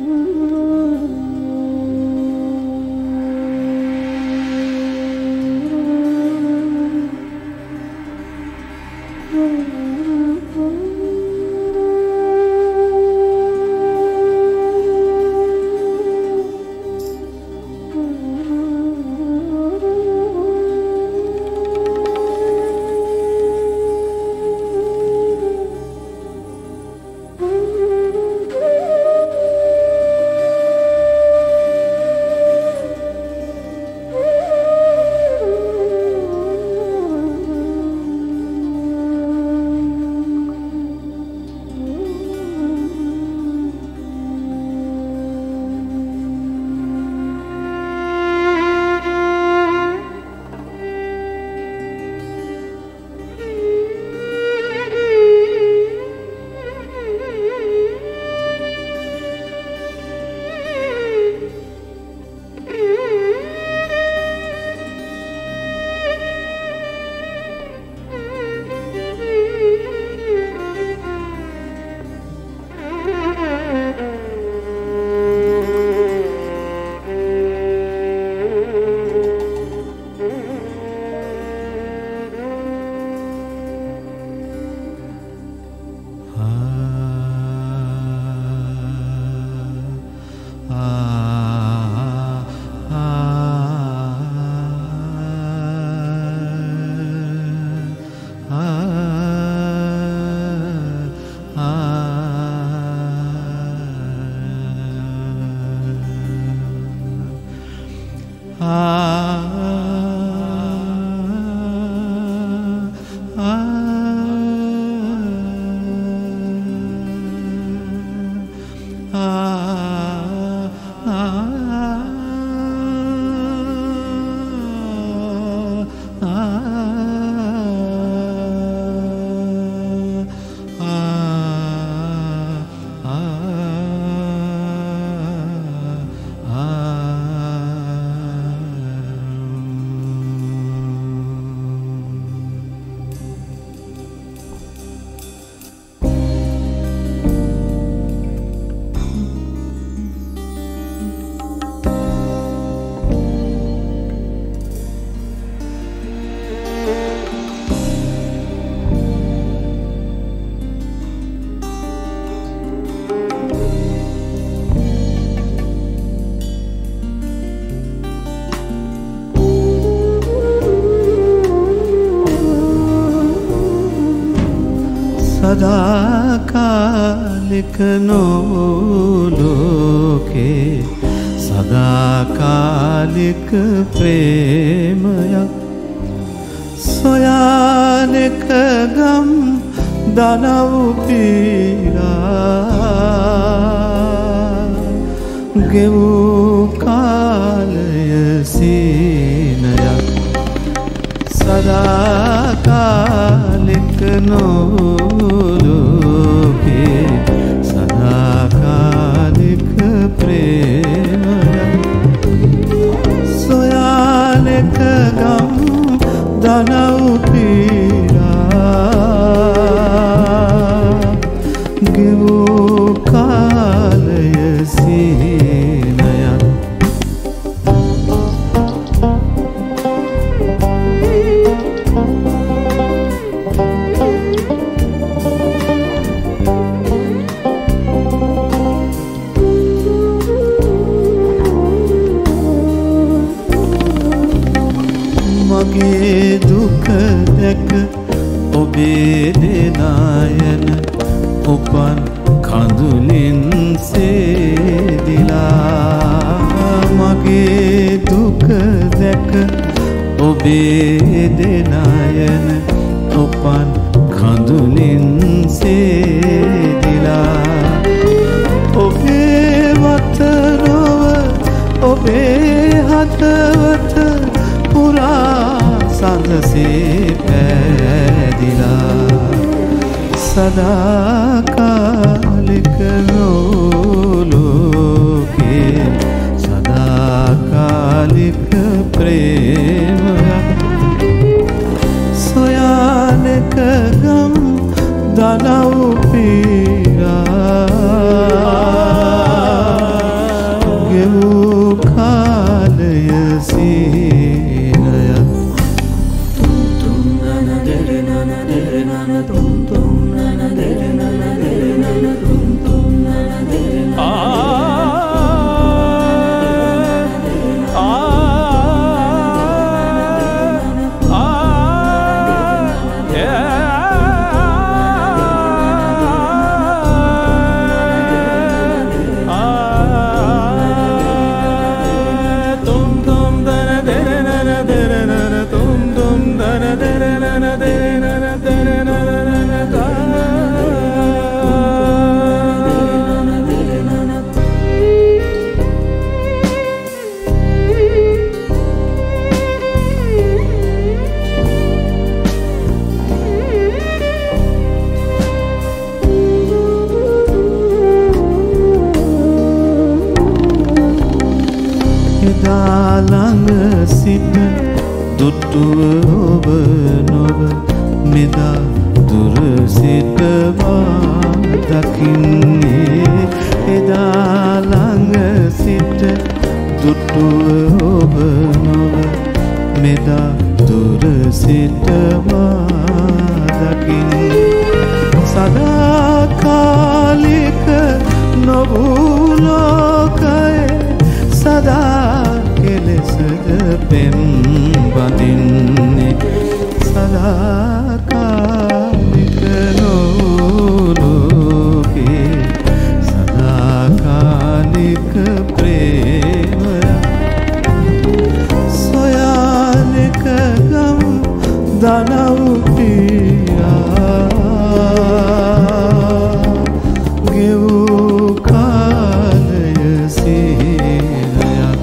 සදාකාලික නෝලෝකේ සදාකාලික ප්‍රේමයක් සොයානෙක ගම් දනව් පීරා ගෙවූ කාලය සීනයක් සදාකාලික නෝලෝකේ සදාකාලික ප්‍රේමයක් සොයානෙක ගම් දනව් පීරා ගෙවූ කාලය සීනයක් මගේ දුක දැක ඔබේ දෙනායන උපන් කඳුලින් සේදිලා මගේ දුක දැක ඔබේ දෙනායන උපන් කඳුලින් සේදිලා ඔබේ වතනොව ඔබේ හදවත පුරා සඳසේ පැදිලා සදාකාලික නෝලෝකේ සදාකාලික ප්‍රේමයක් සොයානෙක ගම් දනව් පීරා එදා ළඟ සිට දුටුව ඔබ නොව මෙදා දුර සිටවා දකින්නේ එදා ළඟ සිට දුටුව ඔබ නොව මෙදා දුර සිටවා දකින්නේ සදාකාලික නොවූ ලෝකයේ සදා කෙලෙසද පෙම් බඳින්නේ සදාකාලික නොවූ ලෝකයේ සදාකාලික ප්‍රේමයක් සොයාලෙක ගම් දනව්ටියා ගෙවූ කාලය සිහිනයක්